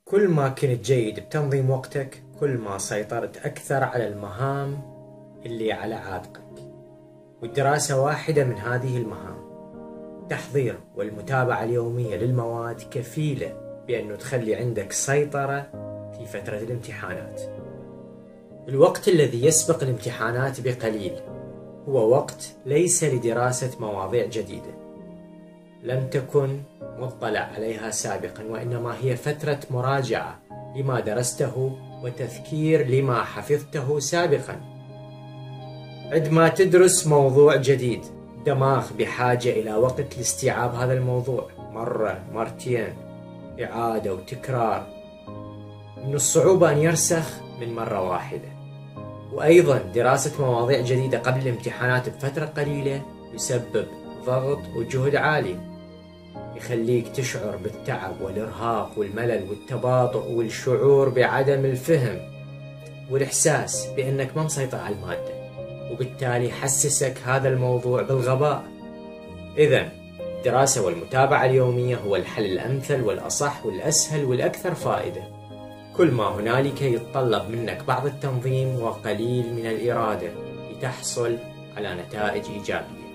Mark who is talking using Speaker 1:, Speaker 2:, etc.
Speaker 1: كل ما كنت جيد بتنظيم وقتك، كل ما سيطرت أكثر على المهام اللي على عاتقك. والدراسة واحدة من هذه المهام. التحضير والمتابعة اليومية للمواد كفيلة بأنه تخلي عندك سيطرة في فترة الامتحانات. الوقت الذي يسبق الامتحانات بقليل هو وقت ليس لدراسة مواضيع جديدة لم تكن مطلع عليها سابقا، وإنما هي فترة مراجعة لما درسته وتذكير لما حفظته سابقا. عندما تدرس موضوع جديد، الدماغ بحاجة إلى وقت لاستيعاب هذا الموضوع مرة مرتين، إعادة وتكرار. من الصعوبة أن يرسخ من مرة واحدة. وأيضا دراسة مواضيع جديدة قبل الامتحانات بفترة قليلة يسبب ضغط وجهد عالي، يخليك تشعر بالتعب والإرهاق والملل والتباطؤ والشعور بعدم الفهم والإحساس بأنك ما مسيطر على المادة، وبالتالي يحسسك هذا الموضوع بالغباء. إذن الدراسة والمتابعة اليومية هو الحل الأمثل والأصح والأسهل والأكثر فائدة. كل ما هنالك يتطلب منك بعض التنظيم وقليل من الإرادة لتحصل على نتائج إيجابية.